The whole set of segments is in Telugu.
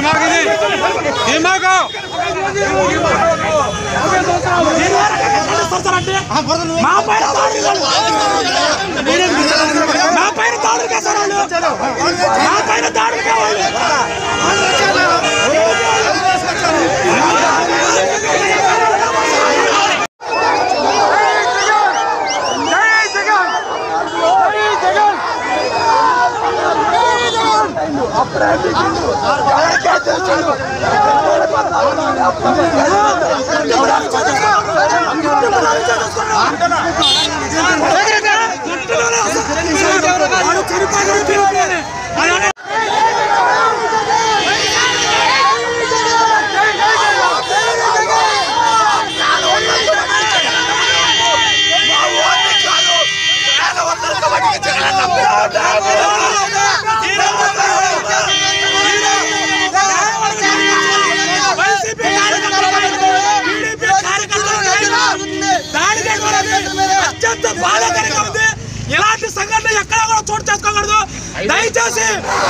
ఇలాంటి సంఘటన ఎక్కడ కూడా చోటు చేసుకోకూడదు దయచేసి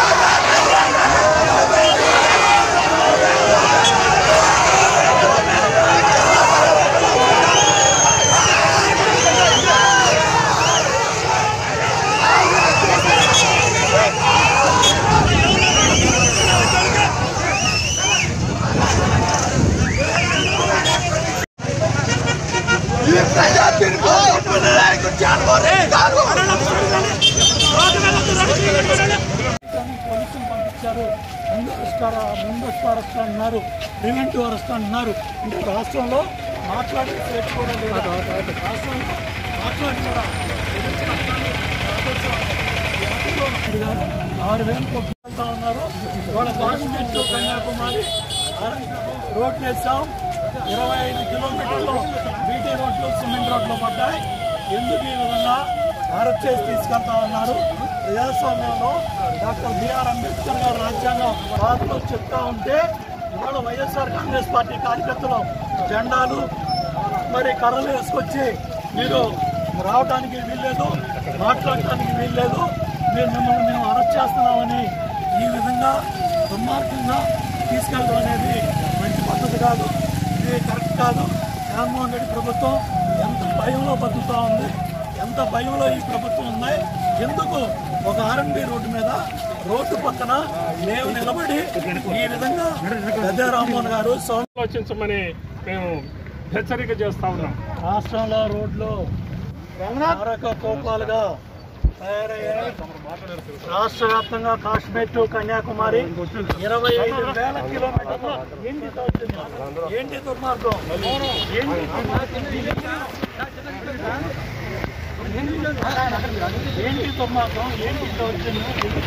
పోలీసులు పంపించారు. ముందస్తు అరెస్ట్ అంటున్నారు, ప్రివెంటివ్ అరెస్ట్ అంటున్నారు. అంటే రాష్ట్రంలో మాట్లాడే స్వేచ్ఛ కూడా లేదు. రాష్ట్రంలో మాట్లాడి కూడా 6,000 కొట్టుకెళ్తా ఉన్నారు. ఇవాళ కాశ్మీర్ టు కన్యాకుమారి రోడ్లు వేసాం. 25 కిలోమీటర్లు బీటీ రోడ్లు సిమెంట్ రోడ్లు పడ్డాయి. ఎందుకు ఈ విధంగా అరెస్ట్ చేసి తీసుకెళ్తా ఉన్నారు? ప్రజాస్వామ్యంలో డాక్టర్ బిఆర్ అంబేద్కర్ గారు రాజ్యాంగం వారిలో చెప్తా ఉంటే ఇవాళ వైఎస్ఆర్ కాంగ్రెస్ పార్టీ కార్యకర్తలు జెండాలు మరి కర్రలు వేసుకొచ్చి మీరు రావడానికి వీల్లేదు, మాట్లాడటానికి వీల్లేదు, మిమ్మల్ని మేము అరెస్ట్ చేస్తున్నామని ఈ విధంగా దుర్మార్గంగా తీసుకెళ్ళడం అనేది మంచి పద్ధతి కాదు. ఇది కరెక్ట్ కాదు. జగన్మోహన్ రెడ్డి ప్రభుత్వం ఎంత భయంలో బతుకుతూ ఉంది, ఎంత భయంలో ఈ ప్రభుత్వం ఉన్నాయి. ఎందుకు ఒక ఆర్ఎండ్బి రోడ్డు మీద రోడ్డు పక్కన మేము నిలబడి ఈ విధంగా గద్దె రామ్మోహన్ గారు ఆలోచించమని మేము హెచ్చరిక చేస్తా ఉన్నాం. రాష్ట్రంలో రోడ్లు కోపాలుగా తయారయ్యాయి. రాష్ట్ర వ్యాప్తంగా కాశ్మీర్ టు కన్యాకుమారి 25,000 కిలోమీటర్లు. ఏంటి దుర్మార్గం? ఏంటి దుర్మార్గం? ఏంటి వచ్చింది?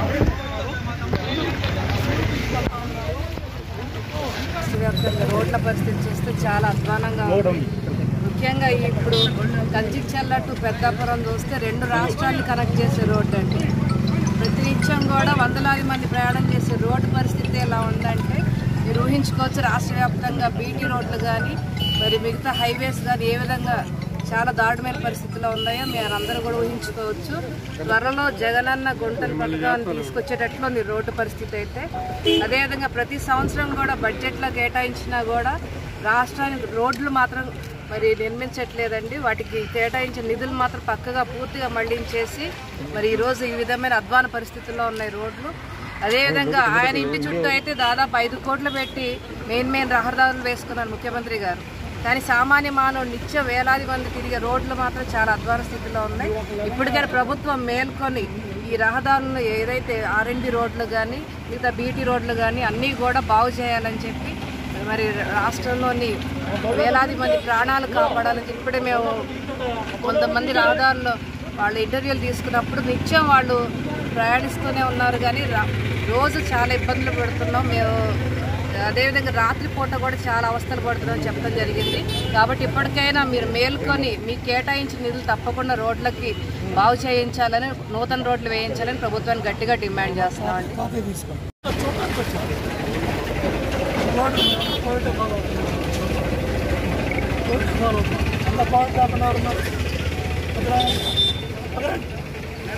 రాష్ట్రవ్యాప్తంగా రోడ్ల పరిస్థితి చూస్తే చాలా అధ్వానంగా ఉంది. ముఖ్యంగా ఇప్పుడు కంచిక్చర్ల టు పెద్దాపురం చూస్తే 2 రాష్ట్రాలను కనెక్ట్ చేసే రోడ్డు అండి. ప్రతినిత్యం కూడా వందలాది మంది ప్రయాణం చేసే రోడ్డు పరిస్థితి ఎలా ఉందంటే మీరు ఊహించుకోవచ్చు. రాష్ట్ర వ్యాప్తంగా బీటీ రోడ్లు కానీ మరి మిగతా హైవేస్ కానీ ఏ విధంగా చాలా దారుణమైన పరిస్థితుల్లో ఉన్నాయో మీరు అందరూ కూడా ఊహించుకోవచ్చు. త్వరలో జగనన్న గుంటల పథకాన్ని తీసుకొచ్చేటట్లు ఉంది రోడ్డు పరిస్థితి అయితే. అదేవిధంగా ప్రతి సంవత్సరం కూడా బడ్జెట్లో కేటాయించినా కూడా రాష్ట్రానికి రోడ్లు మాత్రం మరి నిర్మించట్లేదండి. వాటికి కేటాయించిన నిధులు మాత్రం పక్కగా పూర్తిగా మళ్లించేసి మరి ఈరోజు ఈ విధమైన అధ్వాన పరిస్థితుల్లో ఉన్నాయి రోడ్లు. అదేవిధంగా ఆయన ఇంటి చుట్టూ అయితే దాదాపు 5 కోట్లు పెట్టి మెయిన్ రహదారులు వేసుకున్నారు ముఖ్యమంత్రి గారు. కానీ సామాన్య మానవుడు నిత్యం వేలాది మంది తిరిగే రోడ్లు మాత్రం చాలా అధ్వాన స్థితిలో ఉన్నాయి. ఇప్పటికైనా ప్రభుత్వం మేల్కొని ఈ రహదారులను ఏదైతే ఆర్ఎండ్బి రోడ్లు కానీ మిగతా బీటీ రోడ్లు కానీ అన్నీ కూడా బాగు చేయాలని చెప్పి మరి రాష్ట్రంలోని వేలాది మంది ప్రాణాలు కాపాడాలని చెప్పి ఇప్పుడే మేము కొంతమంది రహదారుల్లో వాళ్ళు ఇంటర్వ్యూలు తీసుకున్నప్పుడు నిత్యం వాళ్ళు ప్రయాణిస్తూనే ఉన్నారు. కానీ రోజు చాలా ఇబ్బందులు పడుతున్నాం మేము. అదేవిధంగా రాత్రిపూట కూడా చాలా అవస్థలు పడుతున్నామని చెప్పడం జరిగింది. కాబట్టి ఇప్పటికైనా మీరు మేల్కొని మీకు కేటాయించిన నిధులు తప్పకుండా రోడ్లకి బాగు చేయించాలని, నూతన రోడ్లు వేయించాలని ప్రభుత్వాన్ని గట్టిగా డిమాండ్ చేస్తున్నామండి.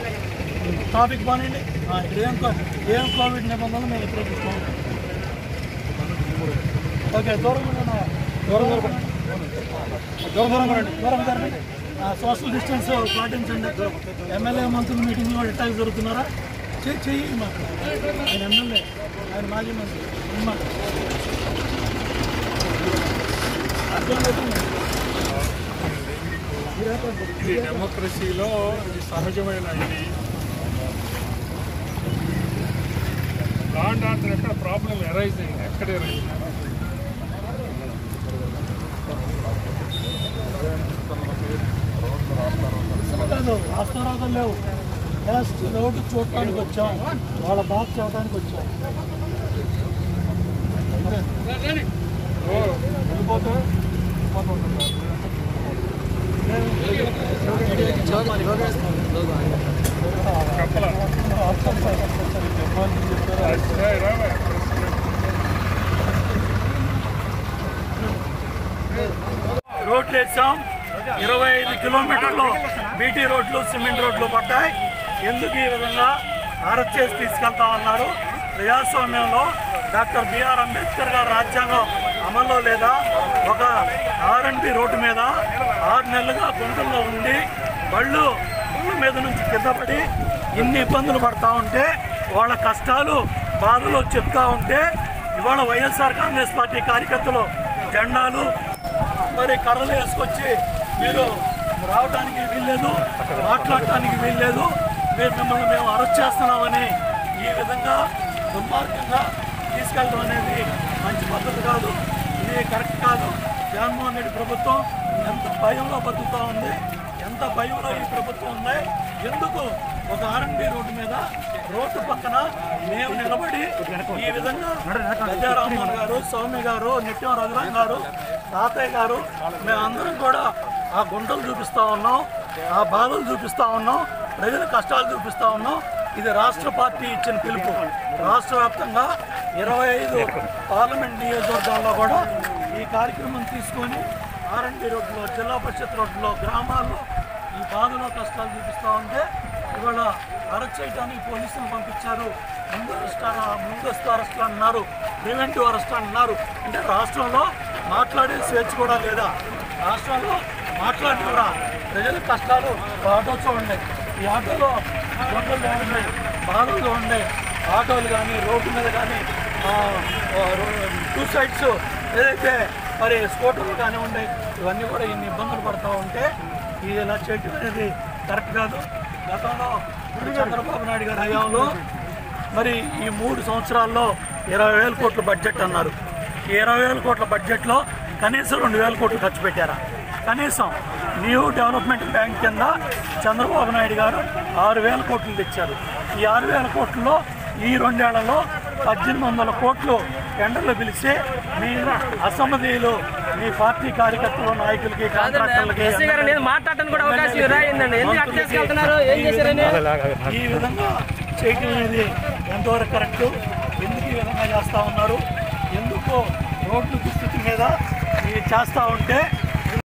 టాపిక్ బాగానండి. ఏం కోవిడ్ నిబంధనలు మేము ప్రకటిస్తాం. ఓకే దూరం జరగండి. సోషల్ డిస్టెన్స్ పాటించండి. ఎమ్మెల్యే మంత్రుల మీటింగ్ కూడా ఎట్లా జరుగుతున్నారా చెయ్యి మాకు. ఆయన ఎమ్మెల్యే, ఆయన మాజీ మంత్రి ఇది డెమోక్రసీలో ఇది సహజమైన ఇది లాండ్ ఆర్డర్ ఎక్కడ ప్రాబ్లం ఎరైజ్ అయింది, ఎక్కడ ఎరైజ్ కాదు. రాష్ట్రాలు లేవు, జస్ట్ రోడ్డు చూడటానికి వచ్చాం, వాళ్ళ బాధ చేయడానికి వచ్చాం. వెళ్ళిపోతే రోడ్లు వేసాం. 25 కిలోమీటర్లు బీటీ రోడ్లు, సిమెంట్ రోడ్లు పడ్డాయి. ఎందుకు ఈ విధంగా అరెస్ట్ చేసి తీసుకెళ్తా ఉన్నారు? ప్రజాస్వామ్యంలో డాక్టర్ బిఆర్ అంబేద్కర్ గారు రాజ్యాంగం అమల్లో లేదా? ఒక R&B రోడ్డు మీద 6 నెలలుగా గుంటల్లో ఉండి బళ్ళు మీద నుంచి కింద పడి ఇన్ని ఇబ్బందులు పడతా ఉంటే, వాళ్ళ కష్టాలు బాధలు చెప్తా ఉంటే, ఇవాళ వైఎస్ఆర్ కాంగ్రెస్ పార్టీ కార్యకర్తలు జెండాలు మరి కర్రలు వేసుకొచ్చి మీరు రావడానికి వీల్లేదు, మాట్లాడటానికి వీల్లేదు, మిమ్మల్ని మేము అరెస్ట్ చేస్తున్నామని ఈ విధంగా దుర్మార్గంగా తీసుకెళ్ళడం అనేది మంచి పద్ధతి కాదు. ఇది కరెక్ట్ కాదు. జగన్మోహన్ రెడ్డి ప్రభుత్వం ఎంత భయంలో బతుకుతూ ఉంది, ఎంత భయంలో ఈ ప్రభుత్వం ఉంది. ఎందుకు ఒక R&B రోడ్డు మీద రోడ్డు పక్కన మేము నిలబడి ఈ విధంగా రామ్మోహన్ గారు, సౌమ్య గారు, నిత్యం రఘురాం గారు, తాతయ్య గారు, మేమందరం కూడా ఆ గుంటలు చూపిస్తూ ఉన్నాం, ఆ బాధలు చూపిస్తూ ఉన్నాం, ప్రజల కష్టాలు చూపిస్తూ ఉన్నాం. ఇది రాష్ట్ర పార్టీ ఇచ్చిన పిలుపు. రాష్ట్ర వ్యాప్తంగా 25 పార్లమెంట్ నియోజకవర్గాల్లో కూడా ఈ కార్యక్రమం తీసుకొని R&B రోడ్లో, జిల్లా పరిషత్ రోడ్లో, గ్రామాల్లో ఈ బాధలో కష్టాలు చూపిస్తూ ఉంటే ఇవాళ అరెస్ట్ చేయడానికి పోలీసులు పంపించారు. ముందస్తు అరెస్ట్ అన్నారు, ప్రివెంటివ్ అరెస్ట్ అన్నారు. అంటే రాష్ట్రంలో మాట్లాడే స్వేచ్ఛ కూడా లేదా? రాష్ట్రంలో మాట్లాడినరా? ప్రజల కష్టాలు ఆటో చూడండి. ఈ ఆటోలో గొంతులు ఉన్నాయి, బాధలు ఉన్నాయి. ఆటోలు కానీ రోడ్డు మీద కానీ 2 సైడ్స్ ఏదైతే మరి స్కూటర్లు కానీ ఉన్నాయి, ఇవన్నీ కూడా ఇన్ని ఇబ్బందులు పడుతూ ఉంటే ఇది ఇలా చేయటం అనేది కరెక్ట్ కాదు. గతంలో చంద్రబాబు నాయుడు గారి హయాంలో మరి ఈ 3 సంవత్సరాల్లో 20,000 కోట్ల బడ్జెట్ అన్నారు. ఈ 20,000 కోట్ల బడ్జెట్లో కనీసం 2,000 కోట్లు ఖర్చు పెట్టారా? కనీసం న్యూ డెవలప్మెంట్ బ్యాంక్ కింద చంద్రబాబు నాయుడు గారు 6,000 కోట్లు తెచ్చారు. ఈ 6,000 కోట్లలో ఈ 2 ఏళ్లలో 1,800 కోట్లు టెండర్లు పిలిచి మీ అసమ్మధీయులు, మీ పార్టీ కార్యకర్తలు, నాయకులకి, కాంట్రాక్టర్లకి ఈ విధంగా చేయటం అనేది ఎంతవరకు కరెక్టు? ఎందుకు ఈ విధంగా చేస్తూ ఉన్నారు? ఎందుకు రోడ్లు దుస్థితి మీద ఇది చేస్తూ ఉంటే